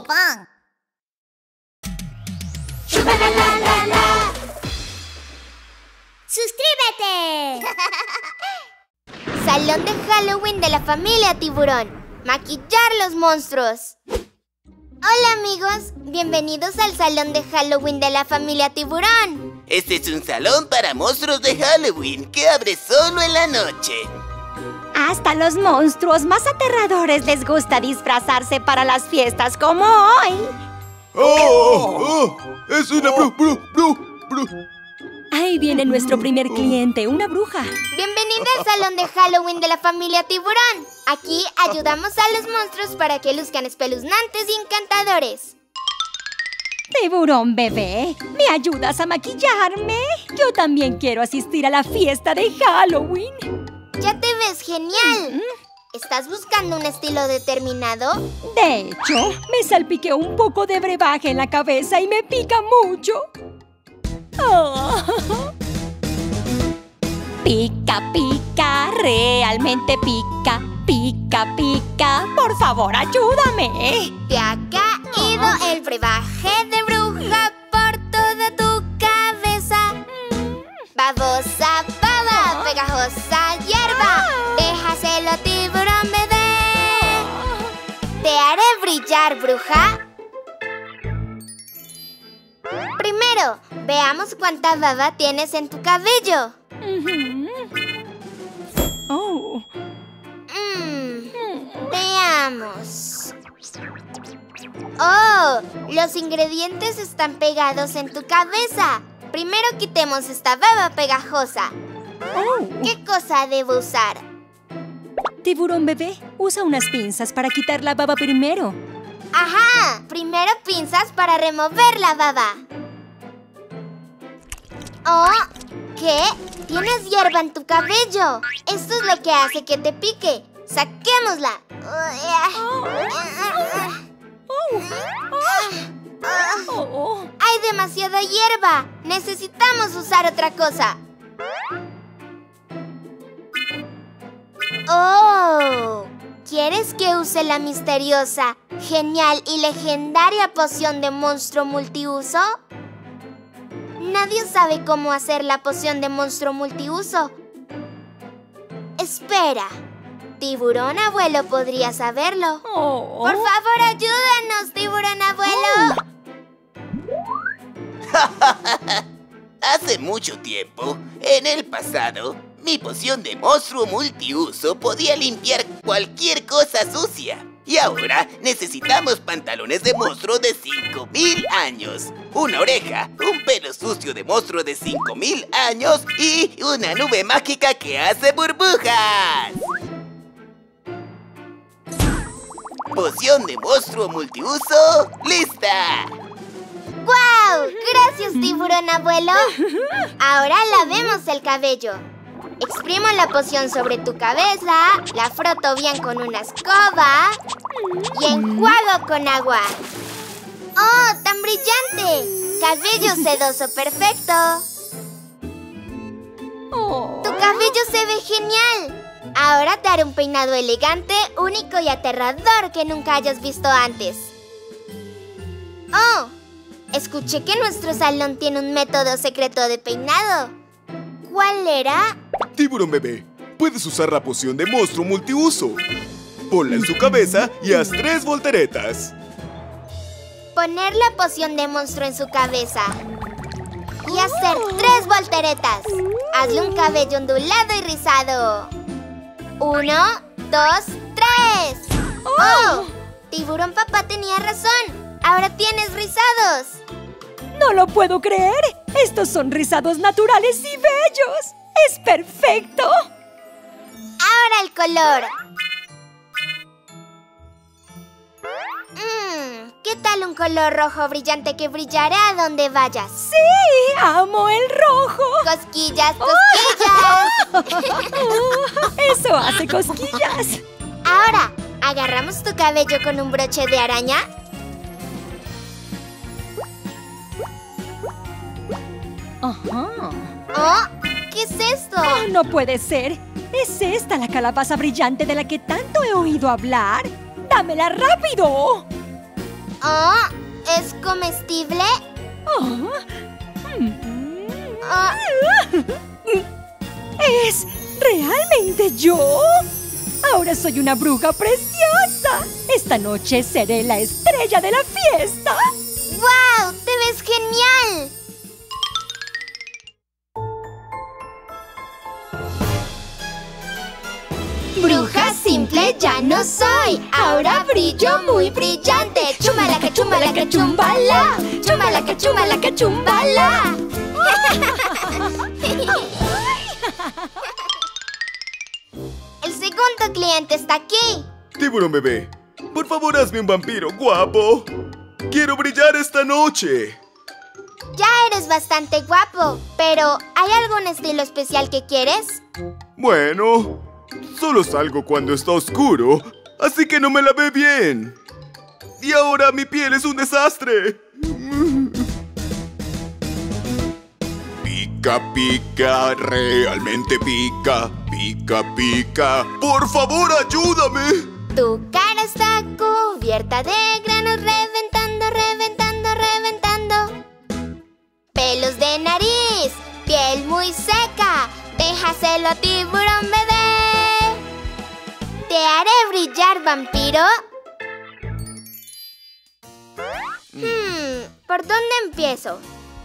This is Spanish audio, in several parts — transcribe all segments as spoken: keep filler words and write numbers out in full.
pan. ¡Suscríbete! Salón de Halloween de la familia Tiburón. Maquillar los monstruos. Hola amigos, bienvenidos al Salón de Halloween de la familia Tiburón. Este es un salón para monstruos de Halloween que abre solo en la noche. Hasta los monstruos más aterradores les gusta disfrazarse para las fiestas como hoy. ¡Oh! oh ¡Es una bru, bru, bru, bru! Ahí viene nuestro primer cliente, una bruja. Bienvenida al Salón de Halloween de la familia Tiburón. Aquí ayudamos a los monstruos para que luzcan espeluznantes y encantadores. Tiburón bebé, ¿me ayudas a maquillarme? Yo también quiero asistir a la fiesta de Halloween. Ya te ves genial. ¿Estás buscando un estilo determinado? De hecho, me salpiqué un poco de brebaje en la cabeza y me pica mucho. Oh. Pica, pica, realmente pica. Pica, pica, por favor, ayúdame. Te ha caído el brebaje de bruja por toda tu cabeza. Babosa, baba, pegajosa hierba. Déjaselo, tiburón bebé. Te haré brillar, bruja. Primero, veamos cuánta baba tienes en tu cabello. Uh-huh. Oh. Mm, veamos. ¡Oh! Los ingredientes están pegados en tu cabeza. Primero quitemos esta baba pegajosa. Oh. ¿Qué cosa debo usar? Tiburón bebé, usa unas pinzas para quitar la baba primero. ¡Ajá! Primero pinzas para remover la baba. ¡Oh! ¿Qué? Tienes hierba en tu cabello. Esto es lo que hace que te pique. ¡Saquémosla! Oh. Oh. ¡Hay demasiada hierba! Necesitamos usar otra cosa. ¡Oh! ¿Quieres que use la misteriosa, genial y legendaria poción de monstruo multiuso? Nadie sabe cómo hacer la poción de monstruo multiuso. Espera. Tiburón abuelo podría saberlo. Oh. Por favor, ayúdanos, tiburón abuelo. Oh. Hace mucho tiempo, en el pasado, mi poción de monstruo multiuso podía limpiar cualquier cosa sucia. Y ahora necesitamos pantalones de monstruo de cinco mil años, una oreja, un pelo sucio de monstruo de cinco mil años y una nube mágica que hace burbujas. Poción de monstruo multiuso, ¡lista! ¡Guau! Gracias, tiburón abuelo. Ahora lavemos el cabello. Exprimo la poción sobre tu cabeza, la froto bien con una escoba y enjuago con agua. ¡Oh, tan brillante! Cabello sedoso perfecto. Oh. Tu cabello se ve genial. Ahora te haré un peinado elegante, único y aterrador que nunca hayas visto antes. ¡Oh! Escuché que nuestro salón tiene un método secreto de peinado. ¿Cuál era? Tiburón bebé, puedes usar la poción de monstruo multiuso. Ponla en su cabeza y haz tres volteretas. Poner la poción de monstruo en su cabeza y hacer tres volteretas. Hazle un cabello ondulado y rizado. Uno, dos, tres. ¡Oh! Tiburón papá tenía razón. Ahora tienes rizados. ¡No lo puedo creer! ¡Estos son rizados naturales y bellos! ¡Es perfecto! Ahora el color. Mmm, ¿qué tal un color rojo brillante que brillará a donde vayas? ¡Sí! ¡Amo el rojo! ¡Cosquillas, cosquillas! ¡Eso hace cosquillas! Ahora, ¿agarramos tu cabello con un broche de araña? Ajá. ¿Oh? ¿Qué es esto? Oh, no puede ser. ¿Es esta la calabaza brillante de la que tanto he oído hablar? ¡Dámela rápido! Oh, ¿es comestible? Oh. Oh, ¿Es realmente yo? Ahora soy una bruja preciosa. Esta noche seré la estrella de la fiesta. ¡Wow! ¡Te ves genial! Bruja simple ya no soy. Ahora brillo muy brillante. Chumbalaca, chumbalaca, chumbala. Chumbalaca, chumbalaca, chumbala. El segundo cliente está aquí. Tiburón bebé, por favor hazme un vampiro guapo. Quiero brillar esta noche. Ya eres bastante guapo, pero ¿hay algún estilo especial que quieres? Bueno, solo salgo cuando está oscuro, así que no me lavé bien. Y ahora mi piel es un desastre. Pica, pica, realmente pica. Pica, pica. ¡Por favor, ayúdame! Tu cara está cubierta de granos, reventando, reventando, reventando. Pelos de nariz, piel muy seca. Déjaselo a Tiburón bebé. ¿Te haré brillar, vampiro? Hmm, ¿por dónde empiezo?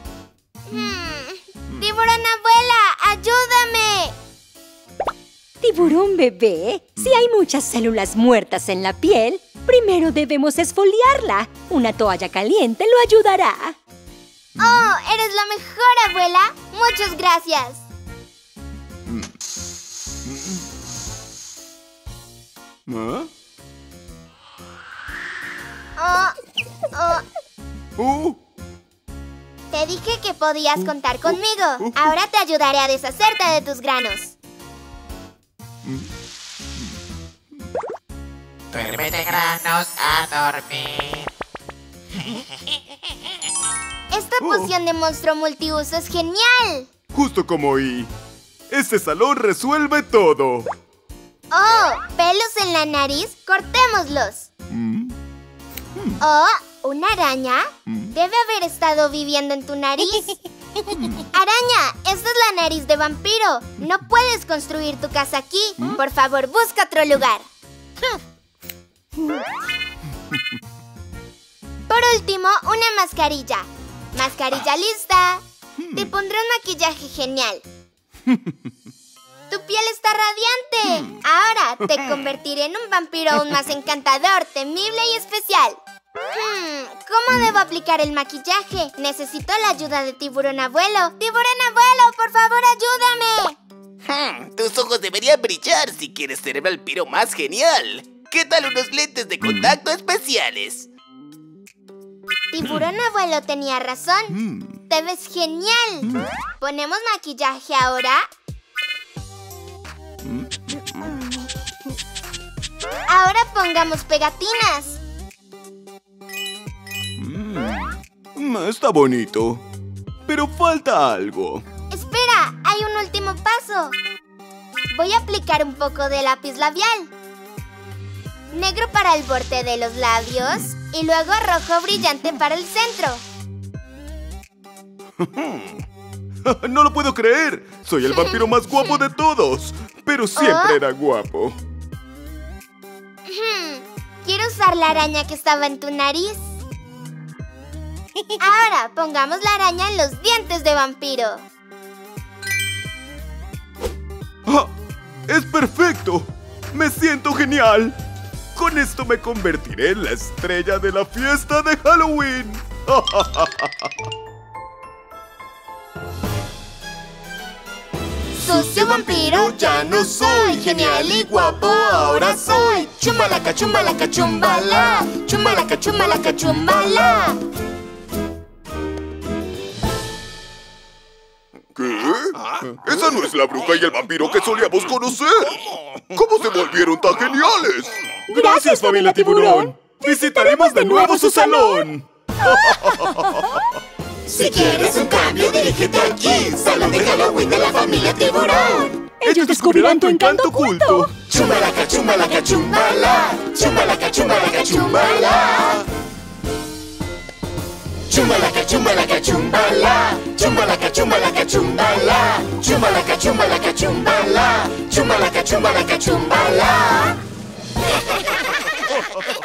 Hmm, ¡Tiburón abuela, ayúdame! Tiburón bebé, si hay muchas células muertas en la piel, primero debemos esfoliarla. Una toalla caliente lo ayudará. ¡Oh, eres la mejor, abuela! ¡Muchas gracias! ¿Ah? Oh, oh. Uh, Te dije que podías contar conmigo. Ahora te ayudaré a deshacerte de tus granos. Duérmete, granos, a dormir. Esta poción de monstruo multiuso es genial. justo como oí. Este salón resuelve todo. ¡Oh! ¿Pelos en la nariz? ¡Cortémoslos! ¿Mm? ¡Oh! ¿Una araña? Debe haber estado viviendo en tu nariz. ¡Araña! ¡Esta es la nariz de vampiro! No puedes construir tu casa aquí. Por favor, busca otro lugar. Por último, una mascarilla. Mascarilla lista. Te pondré un maquillaje genial. ¡Tu piel está radiante! Ahora te convertiré en un vampiro aún más encantador, temible y especial. Hmm, ¿cómo debo aplicar el maquillaje? Necesito la ayuda de Tiburón Abuelo. ¡Tiburón Abuelo, por favor, ayúdame! Hmm, tus ojos deberían brillar si quieres ser el vampiro más genial. ¿Qué tal unos lentes de contacto especiales? Tiburón Abuelo tenía razón. Te ves genial. ¿Ponemos maquillaje ahora? Ahora pongamos pegatinas. Mm, está bonito, pero falta algo. Espera, hay un último paso. Voy a aplicar un poco de lápiz labial. Negro para el borde de los labios y luego rojo brillante para el centro. No lo puedo creer. Soy el vampiro más guapo de todos, pero siempre ¿Oh? era guapo. Hmm, quiero usar la araña que estaba en tu nariz. Ahora pongamos la araña en los dientes de vampiro. ¡Ah! ¡Es perfecto! ¡Me siento genial! Con esto me convertiré en la estrella de la fiesta de Halloween. Sucio vampiro, ya no soy. Genial y guapo, ahora soy. Chumbalaca, chumbalaca, chumbala. Chumbalaca, chumbalaca, chumbala. ¿Qué? Esa no es la bruja y el vampiro que solíamos conocer. ¿Cómo se volvieron tan geniales? Gracias, familia Tiburón. Visitaremos de nuevo su salón. Si quieres un cambio, dirígete aquí. Salón de Halloween de la familia Tiburón. Ellos descubrirán tu encanto oculto. Chumbalaca, chumbalaca, chumbala. Chumbalaca, chumbalaca, chumbala. chumbalaca, chumbala, chumbalaca, chumbalaca, chumbala, chumbalaca, chumbalaca, chumbala, chumbalaca, chumbalaca, chumbala.